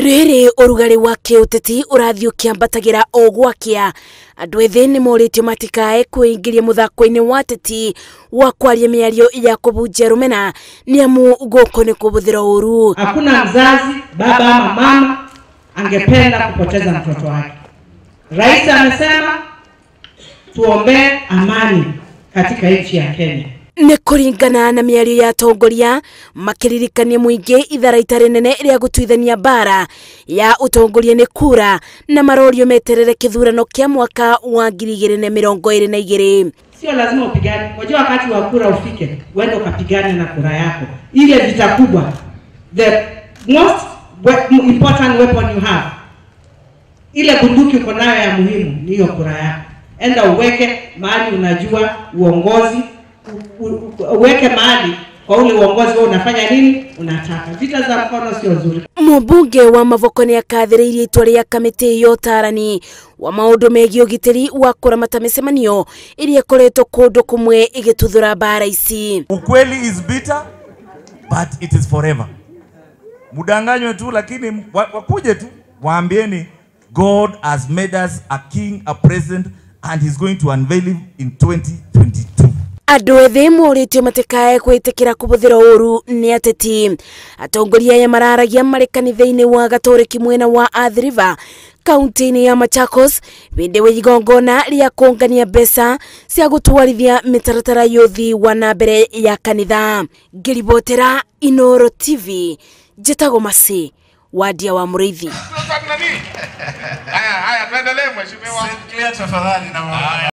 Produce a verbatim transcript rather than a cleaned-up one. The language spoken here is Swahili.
Riri urugari wa kiuteti urathio kiambatagira ogwakia andu ethĩ ni moritio matikae kuingiria muthako-ini wa ateti wa kwaria miario ya kubunjia rumena ni amu goko ni kũhũthĩrwo ũũru. Hakuna mzazi, baba ama mama angependa kupoteza mtoto wake. Rais amesema tuombe amani katika nchi ya Kenya. Ni kuringana na miario ya atongoria makiririkania muingi ithara itari nene ria gutuithania bara ya utongoria ni kura na marorio meterere kithurano kia mwaka wa ngiri igĩrĩ na mĩrongo ĩrĩ na igĩrĩ. Sio lazima upigane. Unajua wakati wa kura ufike, uende ukapigane na kura yako. Ile vita kubwa, the most important weapon you have, ile bunduki uko nayo ya muhimu ni hiyo kura yako. Enda uweke mahali unajua uongozi, uweke mahali kwa ule uongozi wewe unafanya nini unataka. Vita za mkono sio nzuri. Mũmbunge wa Mavoko ni akathĩrĩirie itua rĩa kamĩtĩ ya ũtarani wa maũndũ megiĩ ũgitĩri wa kũramata mĩcemanio iria ĩkoretwo kũndũ kũmwe igĩtuthũra bara ici. Ukweli is bitter but it is forever. Mudanganywe tu lakini wakuje tu waambieni God has made us a king, a president, and he's going to unveil him in twenty twenty-two. Andu ethĩ moritio matikae kwĩtĩkĩra kũhũthĩrwo ũũru ni ateti. Atongoria aya mararagia marĩ kanitha-inĩ wa Gatoreki mwena wa Athi River, kaunti-inĩ ya Machakos, hĩndĩ wa igongona rĩa kũngania mbeca cia gũtwarithia mĩtaratara ya ũthii wa na mbere ya kanitha. Ngĩribotera Inooro T V, njĩtagwo Masi Wadia wa Mũrĩithi. Haya haya tuendelee mheshimiwa.